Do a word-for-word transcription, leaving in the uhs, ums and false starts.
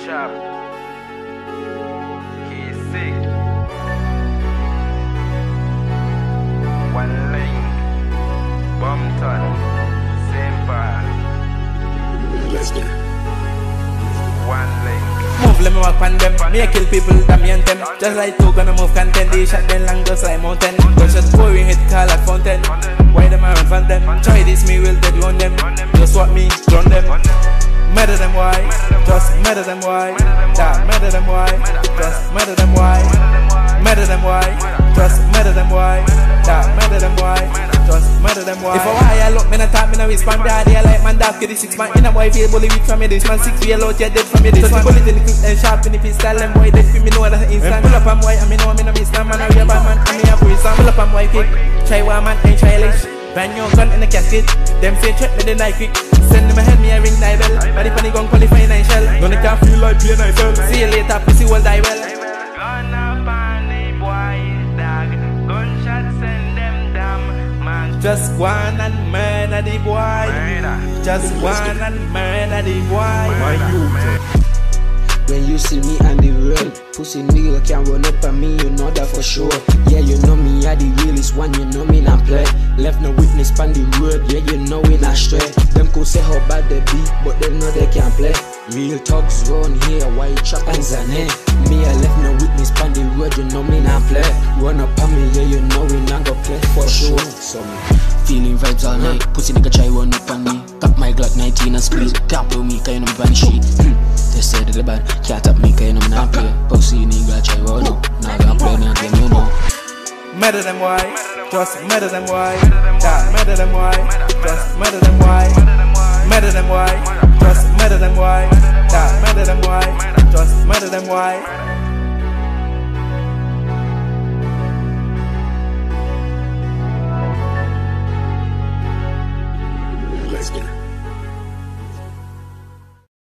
Shop. He's sick. One link. Bumpton. Saint Paul. Leicester. One link. Move, let me walk on them. Me I kill people, damn me and them. Just like two gonna move content. They shot them long just like mountain. Gunshot pouring hit call at fountain. Why them I run from them? Try this, me will dead on them. Just what me, drown them. Murder them why? Just murder them why? Yeah, murder them why? Just murder them why? Murder them why? Just murder them why? Yeah, murder them why? Just murder them why? If I why I look, me not talk, me no respond. Bad, I like man dark, get the six man. In a boy feel bully with from me. This man six feet out, yeah dead from me. This one bullet in the quick and sharp in the pistol. Them boy dead for me know that instant. Pull up on boy, and me know me no miss. Man a real bad man, and me a free song. Pull up on boy quick, try one man ain't childish. Brand new gun in the casket. Them say check me the night quick. Send them a head me a ring die bell. Body funny gun qualify nine shell. Gonna can't feel like pain I fell. See you later, pussy will die well. Gun up on the boy, dog. Gunshot send them damn man. Just one and murder the boy. Murder. Just one and murder the boy. My youth. When you see me on the road, pussy nigga can run up on me, you know that for sure. Yeah, you know me, I the realest one, you know me not play. Left no witness on the road, yeah, you know we not straight. Them could say how bad they be, but they know they can't play. Real thugs round here, white chop and Zane. Me, I left no witness on the road, you know me not play. Run up on me, yeah, you know we not go play for sure. So feeling vibes all night, pussy nigga try run up on me. Got my Glock nineteen and speed, can't blow me, cause you know me bunny shit. They said that bad, can't tap me, cause you know me not play. Pussy nigga try run up, now gonna play no game, you know. Murder them why? Just murder them why? Yeah, murder them why? Just murder them why?